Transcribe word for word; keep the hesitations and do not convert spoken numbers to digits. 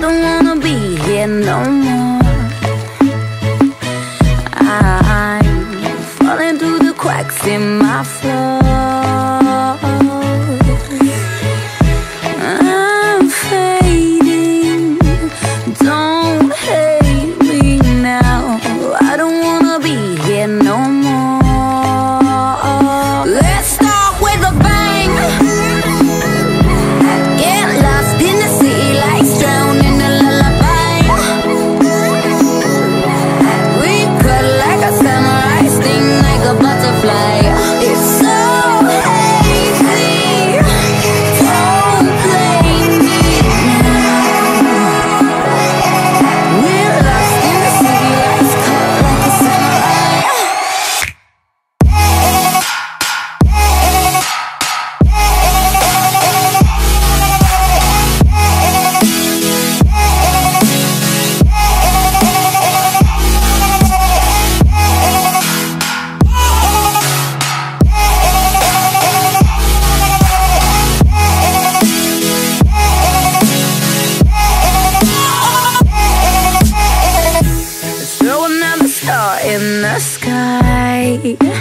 don't wanna be here no more. I'm falling through the cracks in my floor. I'm fading, don't hate me now. I don't wanna be here no more. Let's start with a bang. Get lost in the city lights, drown in the lullaby. We cut like a samurai, sting like a butterfly. It's so hazy, don't blame me now. We're lost in the city lights, cut like a samurai. Throw another star in the sky.